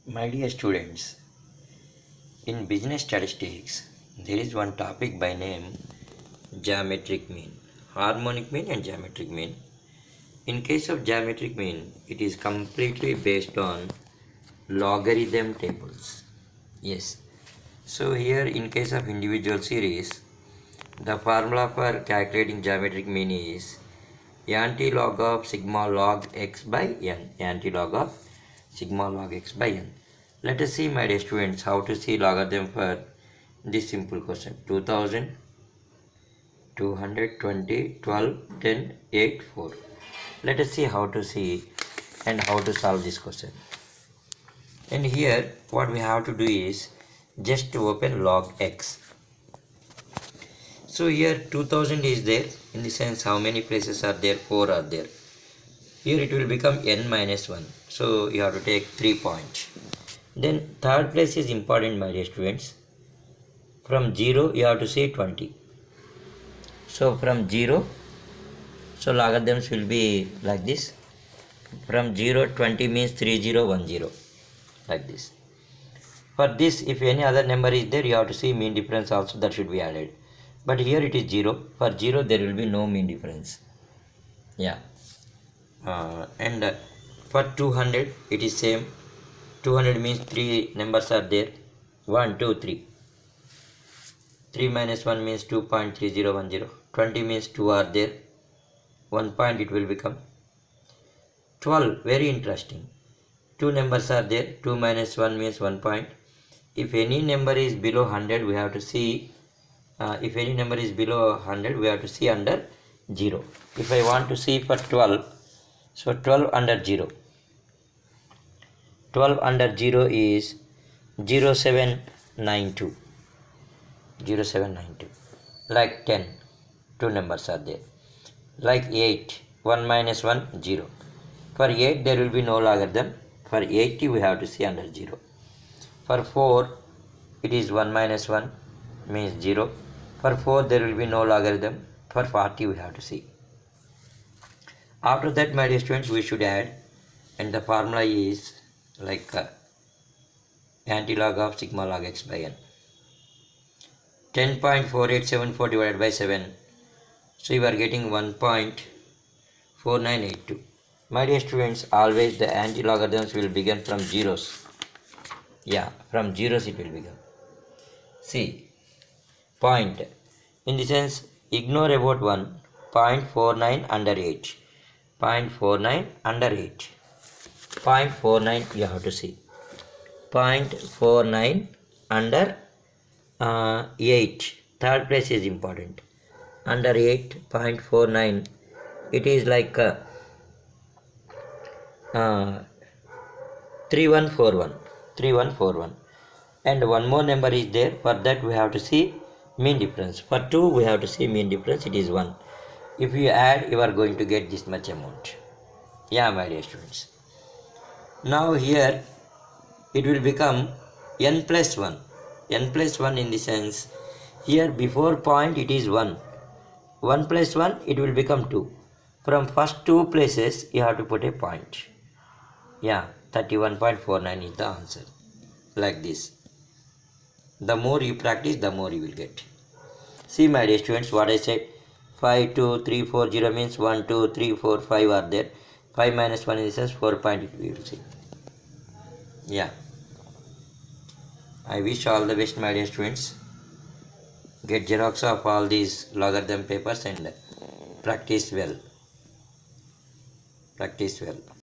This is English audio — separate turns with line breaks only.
My dear students, in business statistics, there is one topic by name geometric mean, harmonic mean and geometric mean. In case of geometric mean, it is completely based on logarithm tables. Yes. So here in case of individual series, the formula for calculating geometric mean is anti-log of sigma log x by n, anti-log of sigma log x by n. Let us see, my dear students, how to see logarithm for this simple question. 2000, 220, 12, 10, 8, 4. Let us see how to see and how to solve this question. And here what we have to do is just to open log x. So here 2000 is there, in the sense how many places are there? 4 are there. Here it will become n minus 1. So you have to take 3 points. Then third place is important, my dear students. From 0 you have to say 20. So from 0, so logarithms will be like this. From 0, 20 means 3010, like this. For this, if any other number is there, you have to see mean difference also, that should be added. But here it is 0. For 0 there will be no mean difference. Yeah. And for 200 it is same. 200 means 3 numbers are there. 1, 2, 3. 3 minus 1 means 2.3010. 20 means 2 are there. 1 point it will become. 12, very interesting. 2 numbers are there. 2 minus 1 means 1 point. If any number is below 100, we have to see. If any number is below 100, we have to see under 0. If I want to see for 12, so 12 under 0. 12 under 0 is 0792. 0792. Like 10, 2 numbers are there. Like 8, 1 minus 1, 0. For 8 there will be no logarithm. For 80 we have to see under 0. For 4 it is 1 minus 1 means 0. For 4 there will be no logarithm. For 40 we have to see. After that, my dear students, we should add, and the formula is like anti-log of sigma log x by n. 10.4874 divided by 7. So you are getting 1.4982. My dear students, always the anti-logarithms will begin from zeros. Yeah, from zeros it will begin. See, point. In the sense, ignore about 1. 0.49 under 8. 0.49 under 8. 0.49 you have to see. 0.49 under 8. Third place is important. Under 8, 0.49. It is like 3141. 3141. And one more number is there. For that we have to see mean difference. For 2 we have to see mean difference. It is 1. If you add, you are going to get this much amount. Yeah, my dear students. Now here it will become n plus 1. N plus 1 in the sense, here before point it is 1. 1 plus 1 it will become 2. From first 2 places you have to put a point. Yeah, 31.49 is the answer. Like this. The more you practice, the more you will get. See, my dear students, what I said. 5, 2, 3, 4, 0 means 1, 2, 3, 4, 5 are there. 5 minus 1 in the sense 4 point it will see. Yeah. I wish all the best, my dear students. Get xerox of all these logarithm papers and practice well. Practice well.